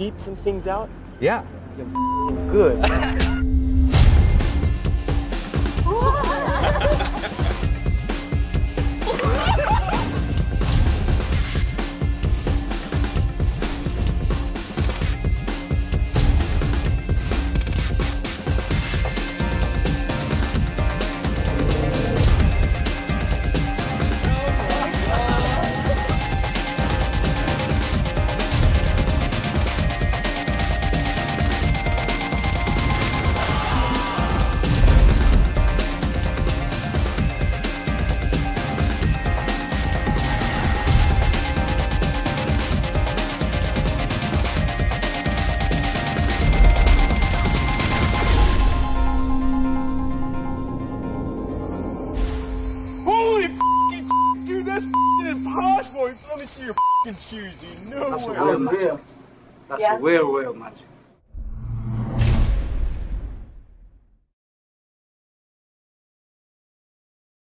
beep some things out? Yeah. You're good. Dude, that's impossible. Let me see your shoes, dude. No way. That's a real magic.